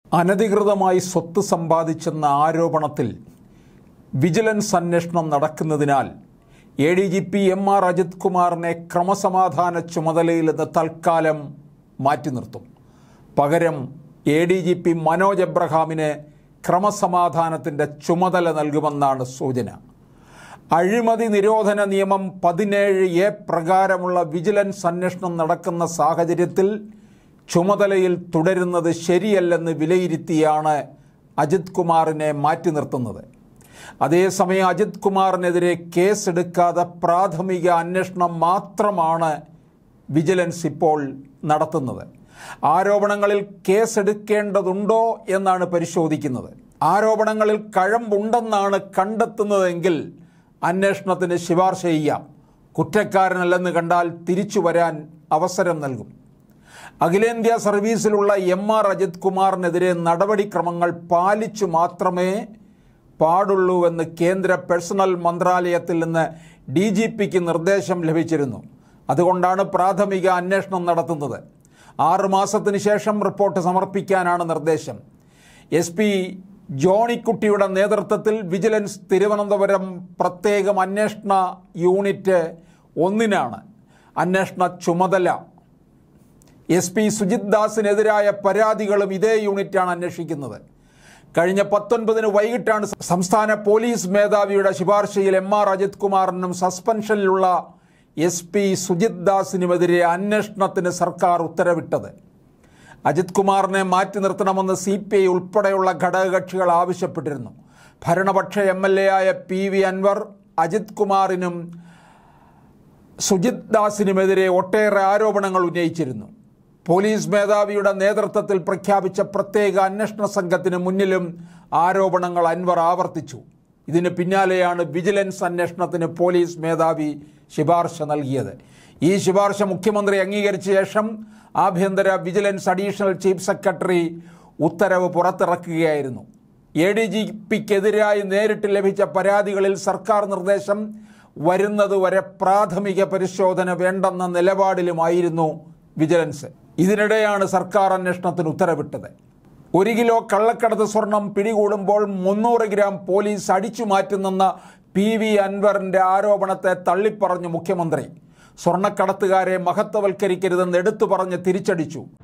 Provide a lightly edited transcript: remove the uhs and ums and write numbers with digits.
അനധികൃതമായി സ്വത്ത് സമ്പാദിച്ചെന്ന ആരോപണത്തിൽ വിജിലൻസ് അന്വേഷണം നടക്കുന്നതിനാൽ ADGP MR അജിത് കുമാറിനെ ക്രമസമാധാന ചുമതലയിൽ നിന്ന് തൽക്കാലം മാറ്റി നിർത്തും. പകരം ADGP മനോജ് എബ്രഹാമിന് ക്രമസമാധാനത്തിൻ്റെ ചുമതല നൽകുമെന്നാണ് സൂചന. അഴിമതി നിരോധന നിയമം 17A പ്രകാരമുള്ള വിജിലൻസ് അന്വേഷണം നടക്കുന്ന സാഹചര്യത്തിൽ ചുമതലയിൽ തുടരുന്നത് ശരിയല്ലെന്ന് വിലയിരുത്തിയാണ് അജിത് കുമാറിനെ മാറ്റി നിർത്തുന്നത്. അതേസമയം അജിത് കുമാറിനെതിരെ കേസെടുക്കാതെ പ്രാഥമിക അന്വേഷണം മാത്രമാണ് വിജിലൻസ് ഇപ്പോൾ നടത്തുന്നത്. ആരോപണങ്ങളിൽ കേസെടുക്കേണ്ടതുണ്ടോ എന്നാണ് പരിശോധിക്കുന്നത്. ആരോപണങ്ങളിൽ കഴമ്പുണ്ടെന്നാണ് കണ്ടെത്തുന്നതെങ്കിൽ അന്വേഷണത്തിന് ശുപാർശ ചെയ്യാം. കുറ്റക്കാരനല്ലെന്ന് കണ്ടാൽ തിരിച്ചു വരാൻ അവസരം നൽകും. അഖിലേന്ത്യാ സർവീസിലുള്ള MR അജിത് കുമാറിനെതിരെ നടപടിക്രമങ്ങൾ പാലിച്ചു മാത്രമേ പാടുള്ളൂവെന്ന് കേന്ദ്ര പേഴ്സണൽ മന്ത്രാലയത്തിൽ നിന്ന് DGPക്ക് നിർദ്ദേശം ലഭിച്ചിരുന്നു. അതുകൊണ്ടാണ് പ്രാഥമിക അന്വേഷണം നടത്തുന്നത്. 6 മാസത്തിന് ശേഷം റിപ്പോർട്ട് സമർപ്പിക്കാനാണ് നിർദ്ദേശം. SP ജോണിക്കുട്ടിയുടെ നേതൃത്വത്തിൽ വിജിലൻസ് തിരുവനന്തപുരം പ്രത്യേകം അന്വേഷണ യൂണിറ്റ് 1 അന്വേഷണ ചുമതല. SP സുജിത് ദാസിനെതിരായ പരാതികളും ഇതേ യൂണിറ്റാണ് അന്വേഷിക്കുന്നത്. കഴിഞ്ഞ 19 വൈകിട്ടാണ് സംസ്ഥാന പോലീസ് മേധാവിയുടെ ശുപാർശയിൽ MR അജിത് കുമാറിനും സസ്പെൻഷനിലുള്ള SP സുജിത് ദാസിനുമെതിരെ അന്വേഷണത്തിന് സർക്കാർ ഉത്തരവിട്ടത്. അജിത് കുമാറിനെ മാറ്റി നിർത്തണമെന്ന് CPI ഉൾപ്പെടെയുള്ള ഘടകകക്ഷികൾ ആവശ്യപ്പെട്ടിരുന്നു. ഭരണപക്ഷ MLA ആയ PV അൻവർ അജിത് കുമാറിനും സുജിത് ദാസിനുമെതിരെ ഒട്ടേറെ ആരോപണങ്ങൾ ഉന്നയിച്ചിരുന്നു. പോലീസ് മേധാവിയുടെ നേതൃത്വത്തിൽ പ്രഖ്യാപിച്ച പ്രത്യേക അന്വേഷണ സംഘത്തിന് മുന്നിലും ആരോപണങ്ങൾ അൻവർ ആവർത്തിച്ചു. ഇതിന് പിന്നാലെയാണ് വിജിലൻസ് അന്വേഷണത്തിന് പോലീസ് മേധാവി ശുപാർശ നൽകിയത്. ഈ ശുപാർശ മുഖ്യമന്ത്രി അംഗീകരിച്ച ശേഷം ആഭ്യന്തര വിജിലൻസ് അഡീഷണൽ ചീഫ് സെക്രട്ടറി ഉത്തരവ് പുറത്തിറക്കുകയായിരുന്നു. ADGPക്കെതിരായി നേരിട്ട് ലഭിച്ച പരാതികളിൽ സർക്കാർ നിർദ്ദേശം വരുന്നതുവരെ പ്രാഥമിക പരിശോധന വേണ്ടെന്ന നിലപാടിലുമായിരുന്നു വിജിലൻസ്. ഇതിനിടെയാണ് സർക്കാർ അന്വേഷണത്തിന് ഉത്തരവിട്ടത്. 1 കിലോ കള്ളക്കടത്ത് സ്വർണം പിടികൂടുമ്പോൾ 300 ഗ്രാം പോലീസ് അടിച്ചു മാറ്റുന്നെന്ന PV അൻവറിൻ്റെ ആരോപണത്തെ തള്ളിപ്പറഞ്ഞു മുഖ്യമന്ത്രി. സ്വർണ്ണക്കടത്തുകാരെ മഹത്വവൽക്കരിക്കരുതെന്ന് എടുത്തു പറഞ്ഞ് തിരിച്ചടിച്ചു.